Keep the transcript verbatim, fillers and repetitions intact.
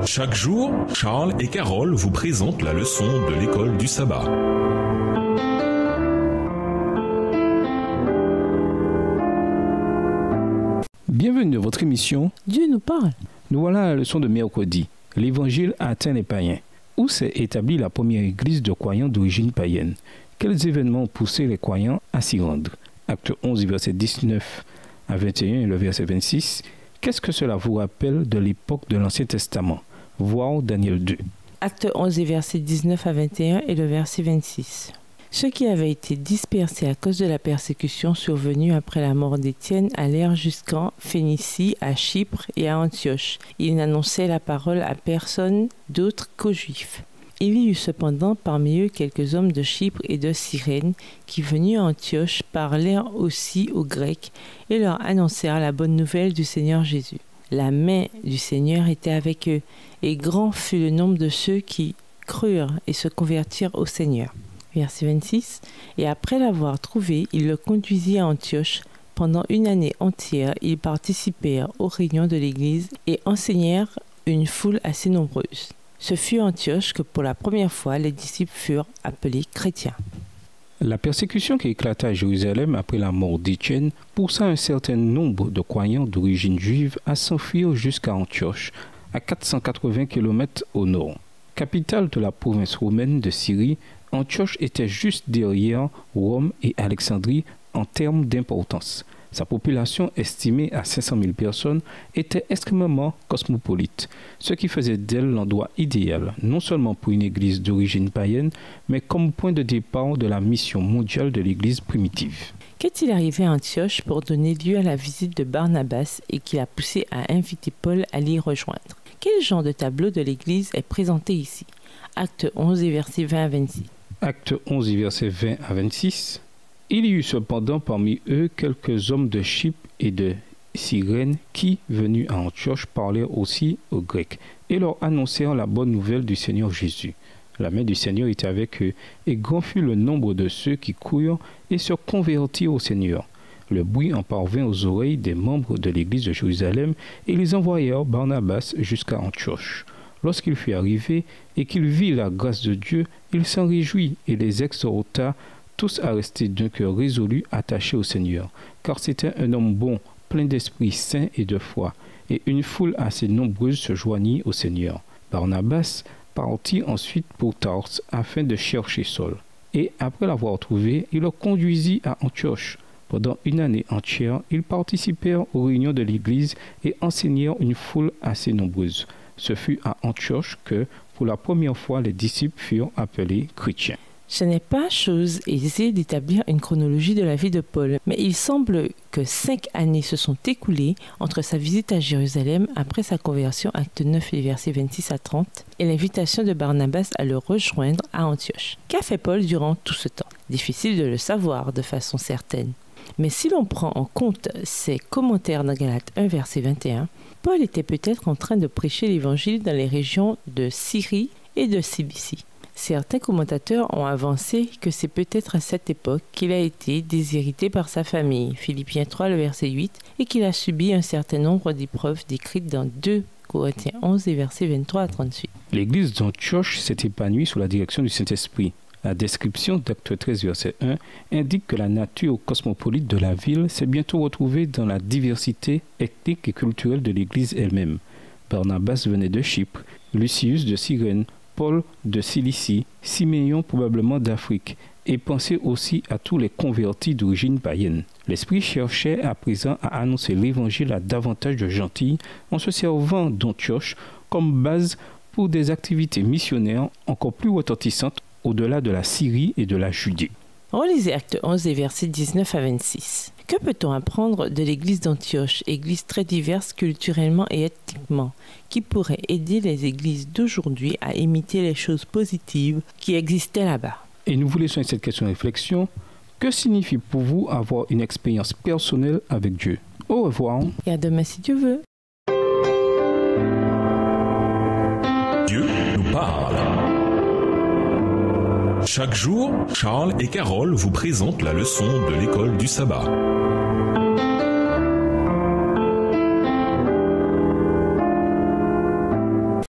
Chaque jour, Charles et Carole vous présentent la leçon de l'école du sabbat. Bienvenue dans votre émission Dieu nous parle. Nous voilà à la leçon de mercredi. L'évangile atteint les païens. Où s'est établie la première église de croyants d'origine païenne? Quels événements ont poussé les croyants à s'y rendre? Acte onze, verset dix-neuf à vingt et un et le verset vingt-six. Qu'est-ce que cela vous rappelle de l'époque de l'Ancien Testament? Voir Daniel deux. Acte onze, versets dix-neuf à vingt et un et le verset vingt-six. Ceux qui avaient été dispersés à cause de la persécution survenue après la mort d'Étienne allèrent jusqu'en Phénicie, à Chypre et à Antioche. Ils n'annonçaient la parole à personne d'autre qu'aux Juifs. Il y eut cependant parmi eux quelques hommes de Chypre et de Cyrène qui, venus à Antioche, parlèrent aussi aux Grecs et leur annoncèrent la bonne nouvelle du Seigneur Jésus. La main du Seigneur était avec eux, et grand fut le nombre de ceux qui crurent et se convertirent au Seigneur. Verset vingt-six. Et après l'avoir trouvé, il le conduisit à Antioche. Pendant une année entière, ils participèrent aux réunions de l'Église et enseignèrent une foule assez nombreuse. Ce fut à Antioche que pour la première fois, les disciples furent appelés chrétiens. La persécution qui éclata à Jérusalem après la mort d'Étienne poussa un certain nombre de croyants d'origine juive à s'enfuir jusqu'à Antioche, à quatre cent quatre-vingts kilomètres au nord. Capitale de la province romaine de Syrie, Antioche était juste derrière Rome et Alexandrie en termes d'importance. Sa population, estimée à cinq cent mille personnes, était extrêmement cosmopolite, ce qui faisait d'elle l'endroit idéal, non seulement pour une église d'origine païenne, mais comme point de départ de la mission mondiale de l'église primitive. Qu'est-il arrivé à Antioche pour donner lieu à la visite de Barnabas et qui l'a poussé à inviter Paul à l'y rejoindre? Quel genre de tableau de l'église est présenté ici? Acte onze, versets vingt à vingt-six. Acte onze, versets vingt à vingt-six. Il y eut cependant parmi eux quelques hommes de Chypre et de Cyrène qui, venus à Antioche, parlèrent aussi aux Grecs et leur annoncèrent la bonne nouvelle du Seigneur Jésus. La main du Seigneur était avec eux, et grand fut le nombre de ceux qui crurent et se convertirent au Seigneur. Le bruit en parvint aux oreilles des membres de l'église de Jérusalem, et ils envoyèrent Barnabas jusqu'à Antioche. Lorsqu'il fut arrivé et qu'il vit la grâce de Dieu, il s'en réjouit et les exhorta tous à rester d'un cœur résolu attaché au Seigneur, car c'était un homme bon, plein d'esprit saint et de foi, et une foule assez nombreuse se joignit au Seigneur. Barnabas partit ensuite pour Tarse afin de chercher Saul, et après l'avoir trouvé, il le conduisit à Antioche. Pendant une année entière, ils participèrent aux réunions de l'Église et enseignèrent une foule assez nombreuse. Ce fut à Antioche que, pour la première fois, les disciples furent appelés chrétiens. Ce n'est pas chose aisée d'établir une chronologie de la vie de Paul, mais il semble que cinq années se sont écoulées entre sa visite à Jérusalem après sa conversion, acte neuf, versets vingt-six à trente, et l'invitation de Barnabas à le rejoindre à Antioche. Qu'a fait Paul durant tout ce temps? Difficile de le savoir de façon certaine. Mais si l'on prend en compte ses commentaires dans Galates un, verset vingt et un, Paul était peut-être en train de prêcher l'évangile dans les régions de Syrie et de Cilicie. Certains commentateurs ont avancé que c'est peut-être à cette époque qu'il a été déshérité par sa famille, Philippiens trois, le verset huit, et qu'il a subi un certain nombre d'épreuves décrites dans deux Corinthiens onze, versets vingt-trois à trente-huit. L'église d'Antioche s'est épanouie sous la direction du Saint-Esprit. La description d'Acte treize, verset un, indique que la nature cosmopolite de la ville s'est bientôt retrouvée dans la diversité ethnique et culturelle de l'église elle-même. Barnabas venait de Chypre, Lucius de Cyrène, Paul de Cilicie, Siméon probablement d'Afrique, et pensez aussi à tous les convertis d'origine païenne. L'Esprit cherchait à présent à annoncer l'Évangile à davantage de gentils en se servant d'Antioche comme base pour des activités missionnaires encore plus retentissantes au-delà de la Syrie et de la Judée. Relisez Acte onze, versets dix-neuf à vingt-six. Que peut-on apprendre de l'église d'Antioche, église très diverse culturellement et ethniquement, qui pourrait aider les églises d'aujourd'hui à imiter les choses positives qui existaient là-bas? Et nous vous laissons cette question de réflexion. Que signifie pour vous avoir une expérience personnelle avec Dieu? Au revoir. Et à demain si Dieu veut. Dieu nous parle. Chaque jour, Charles et Carole vous présentent la leçon de l'école du sabbat.